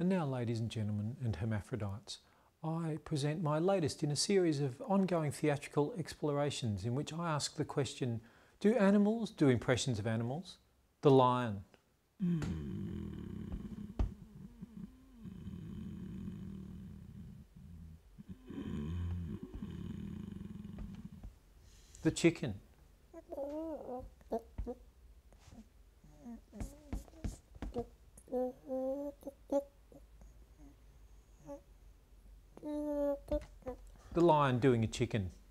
And now, ladies and gentlemen and hermaphrodites, I present my latest in a series of ongoing theatrical explorations in which I ask the question, do animals do impressions of animals? The lion. The chicken. The lion doing a chicken.